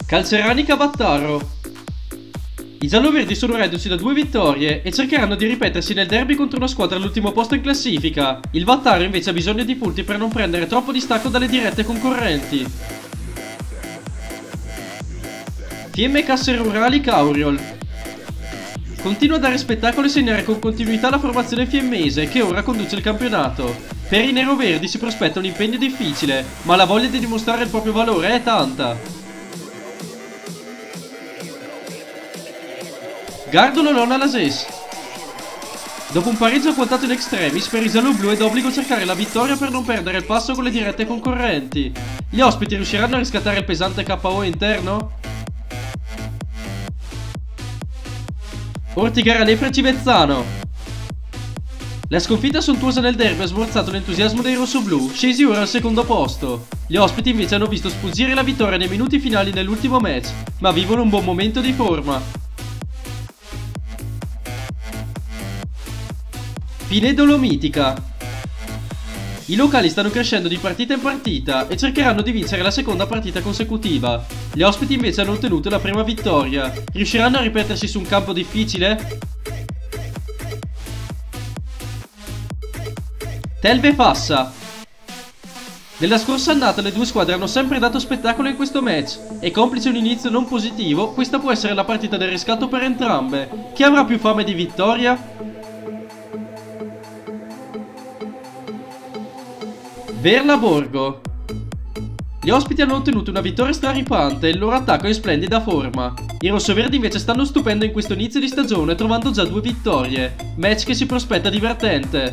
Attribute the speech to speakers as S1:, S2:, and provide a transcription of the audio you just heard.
S1: Calzerani Battaro. I gialloverdi sono reduci da 2 vittorie e cercheranno di ripetersi nel derby contro una squadra all'ultimo posto in classifica. Il Battaro invece ha bisogno di punti per non prendere troppo distacco dalle dirette concorrenti. Fiemme Casse Rurali Cauriol. Continua a dare spettacolo e segnare con continuità la formazione fiemmese che ora conduce il campionato. Per i neroverdi si prospetta un impegno difficile, ma la voglia di dimostrare il proprio valore è tanta. Gardolo Lona Lases. Dopo un pareggio quotato in extremis, per i gialloblu è d'obbligo cercare la vittoria per non perdere il passo con le dirette concorrenti. Gli ospiti riusciranno a riscattare il pesante KO interno? Ortigara Lepre Civezzano. La sconfitta sontuosa nel derby ha smorzato l'entusiasmo dei rossoblù, scesi ora al secondo posto. Gli ospiti invece hanno visto sfuggire la vittoria nei minuti finali nell'ultimo match, ma vivono un buon momento di forma. Pinedo Lomitica. I locali stanno crescendo di partita in partita e cercheranno di vincere la seconda partita consecutiva. Gli ospiti invece hanno ottenuto la prima vittoria. Riusciranno a ripetersi su un campo difficile? Telve Fassa. Nella scorsa annata le due squadre hanno sempre dato spettacolo in questo match e complice un inizio non positivo, questa può essere la partita del riscatto per entrambe. Chi avrà più fame di vittoria? Verla Borgo. Gli ospiti hanno ottenuto una vittoria straripante e il loro attacco è in splendida forma. I rossoverdi invece stanno stupendo in questo inizio di stagione trovando già 2 vittorie, match che si prospetta divertente.